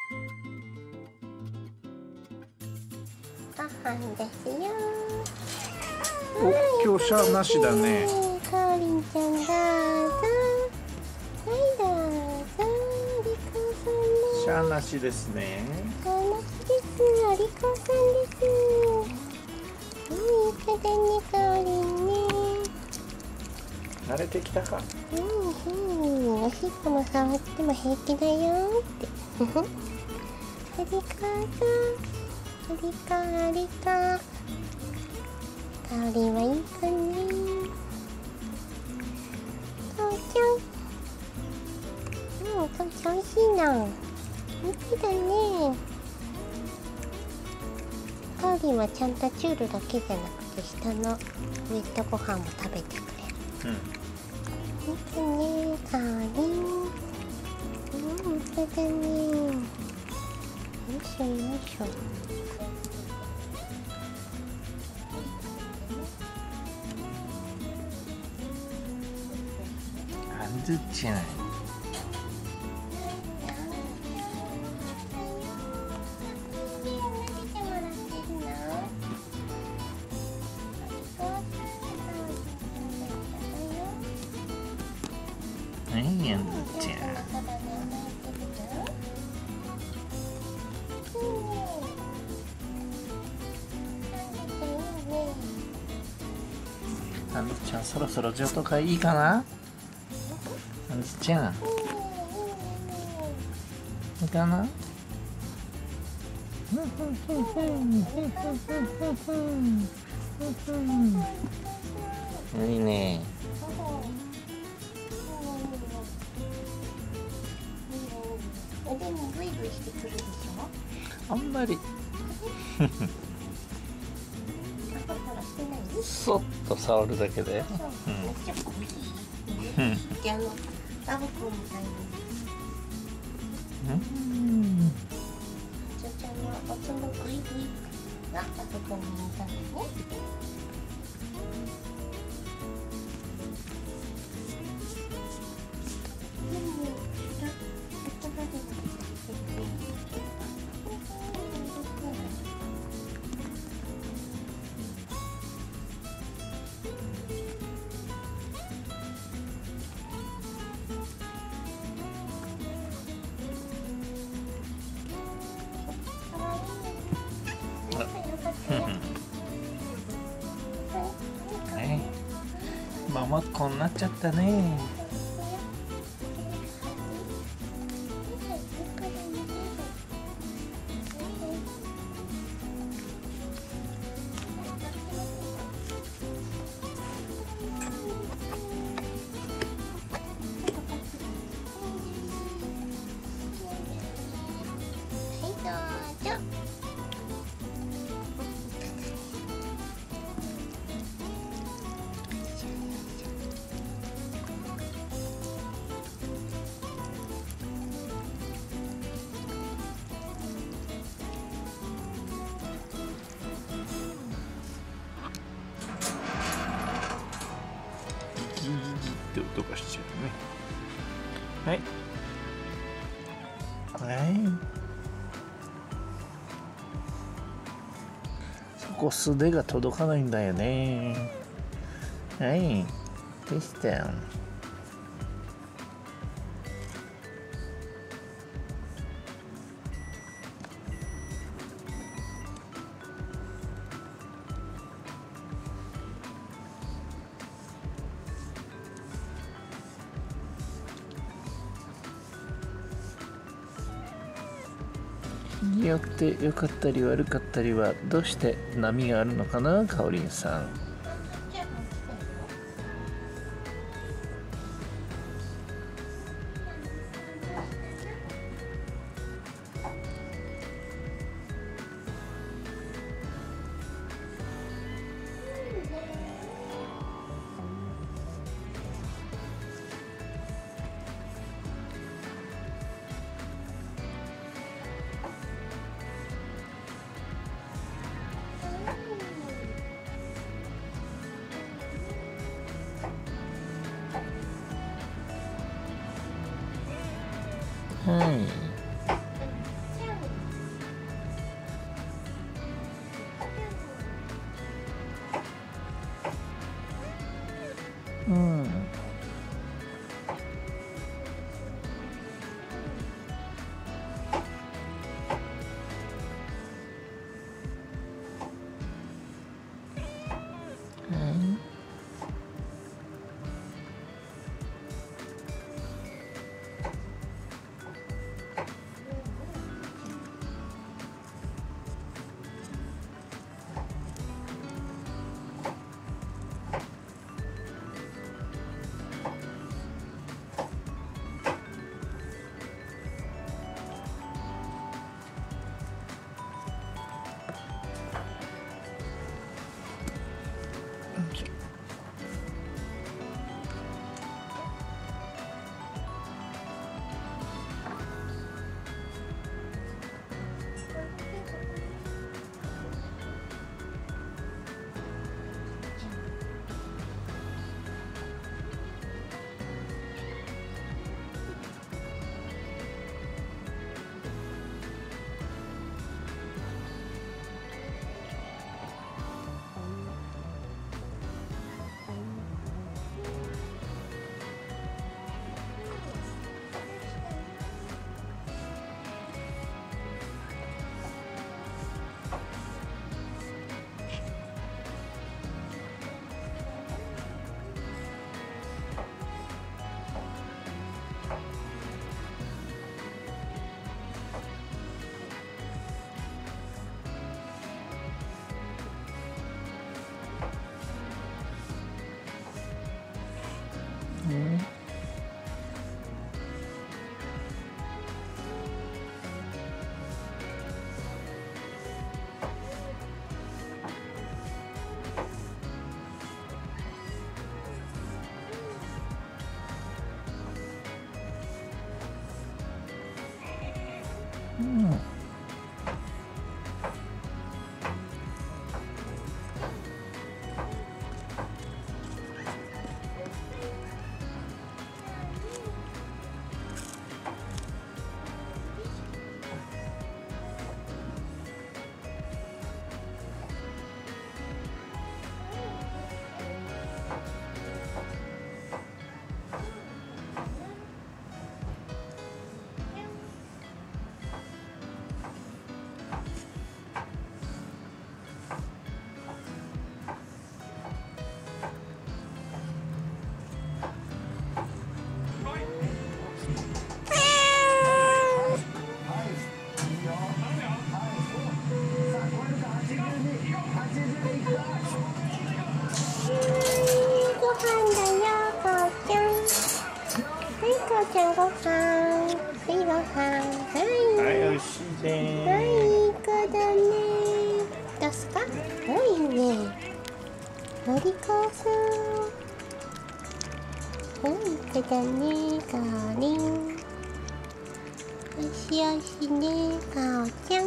ご飯ですよ。 お、今日シャアなしだね。 かおりんちゃんどうぞ。はいどうぞ。お利口さんね。 シャアなしですね。 シャアなしです。お利口さんです。いい子だね、かおりんね。 慣れてきたか。 おしっこも触っても平気だよって。ありがとう。ありがありが。かおりんはいい子ね。父ちゃん。父ちゃんおいしいな。いい子だね。かおりんはちゃんとチュールだけじゃなくて下のウエットご飯も食べてくれる。いい子ね、かおりん。いい子だね。よいしょよいしょ。 あずちゃん。はい、あずちゃん。あずちゃん、そろそろ譲渡会いいかな。あずちゃん。いいかな。いいね。 でもブイブイしてくるでしょ。 あんまりそっと触るだけで。 ラブ君みたいに。ちょちゃんのおつのグイグイがラブ君みたいね。 ね、ママっ子になっちゃったね。ギギギって音がしちゃうね。はい。はい。そこ素手が届かないんだよね。はい。でしたよ。によって良かったり悪かったりはどうして波があるのかな、かおりんさん。はい。 うん。 ちゃんごはん、はいごはん、はい、 はい、おいしいね。 はい、いい子だね。どうすか？いいね。のりこさん。いい子だね、かおりん。おいしいおいしいね、かおちゃん。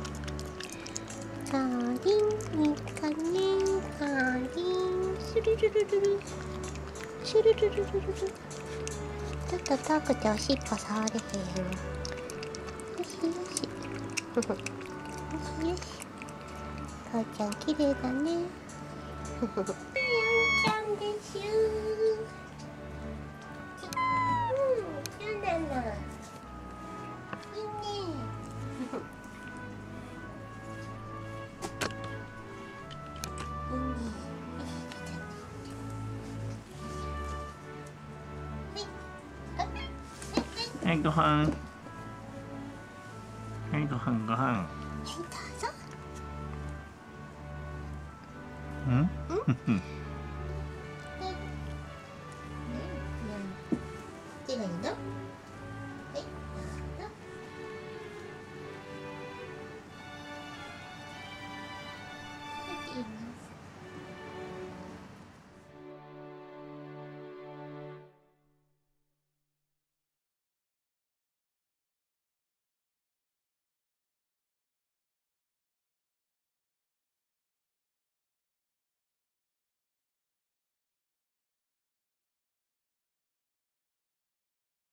かおりん、いい子ね、かおりん。シュルルルルル。シュルルルルルル。ちょっと遠くておしっぽ触れへん。よしよし。よしよし。かおちゃん綺麗だね。ライオンちゃんでしゅ。そうなの。いいね。 はい、ごはん。はい、ごはん、ごはん。 はい、どうぞ。手がいいの？